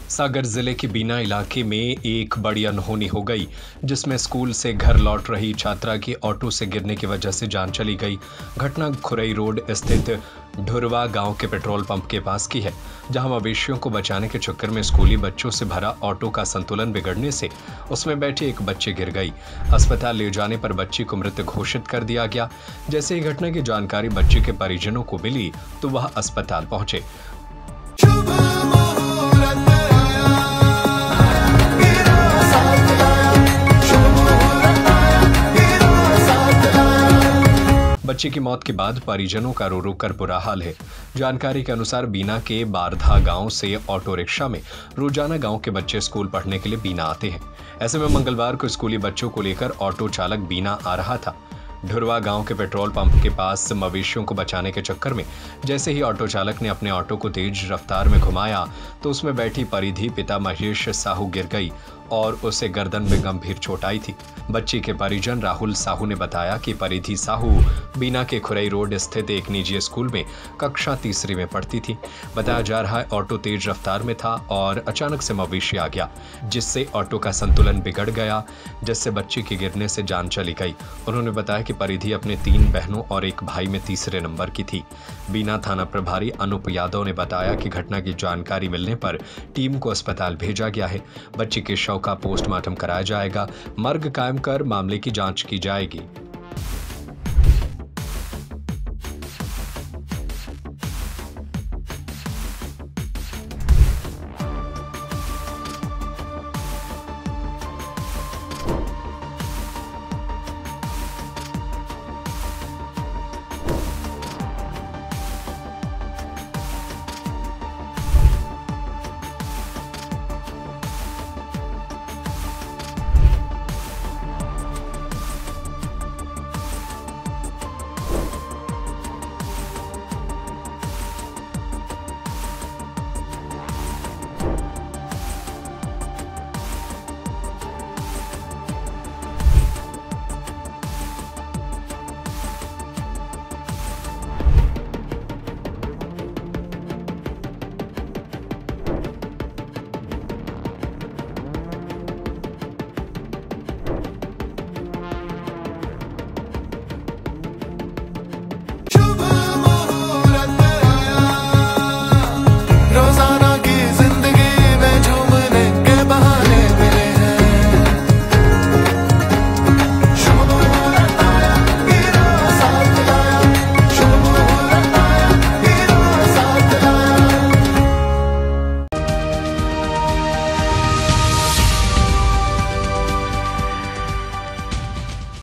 सागर जिले के बीना इलाके में एक बड़ी अनहोनी हो गई, जिसमें स्कूल से घर लौट रही छात्रा की ऑटो से गिरने की वजह से जान चली गई। घटना खुरई रोड स्थित ढुरवा गांव के पेट्रोल पंप के पास की है, जहां मवेशियों को बचाने के चक्कर में स्कूली बच्चों से भरा ऑटो का संतुलन बिगड़ने से उसमें बैठी एक बच्ची गिर गई। अस्पताल ले जाने पर बच्ची को मृत घोषित कर दिया गया। जैसे ही घटना की जानकारी बच्ची के परिजनों को मिली तो वह अस्पताल पहुंचे। बच्चे की मौत के बाद परिजनों का रो रो कर बुरा हाल है। जानकारी के अनुसार बीना के बारधा गांव से ऑटो रिक्शा में रोजाना गांव के बच्चे स्कूल पढ़ने के लिए बीना आते हैं। ऐसे में मंगलवार को स्कूली बच्चों को लेकर ऑटो चालक बीना आ रहा था। ढुरवा गांव के पेट्रोल पंप के पास मवेशियों को बचाने के चक्कर में जैसे ही ऑटो चालक ने अपने ऑटो को तेज रफ्तार में घुमाया तो उसमें बैठी परिधि पिता महेश साहू गिर गई और उसे गर्दन में गंभीर चोट आई थी। बच्ची के परिजन राहुल साहू ने बताया कि परिधि साहू बीना के खुरई रोड स्थित एक निजी स्कूल में कक्षा तीसरी में पढ़ती थी। बताया जा रहा है ऑटो तेज रफ्तार में था और अचानक से मवेशी आ गया, जिससे ऑटो का संतुलन बिगड़ गया, जिससे बच्ची के गिरने से जान चली गई। उन्होंने बताया कि परिधि अपने 3 बहनों और एक भाई में तीसरे नंबर की थी। बीना थाना प्रभारी अनूप यादव ने बताया कि घटना की जानकारी मिलने पर टीम को अस्पताल भेजा गया है। बच्ची के शव का पोस्टमार्टम कराया जाएगा। मर्ग कायम कर मामले की जांच की जाएगी।